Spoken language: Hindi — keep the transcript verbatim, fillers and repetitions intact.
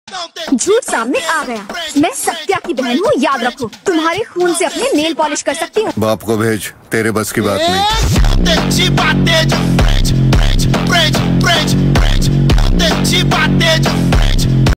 झूठ सामने आ गया। मैं सत्या की बहन हूँ, याद रखो। तुम्हारे खून से अपने नेल पॉलिश कर सकती हूँ। बाप को भेज, तेरे बस की बात नहीं।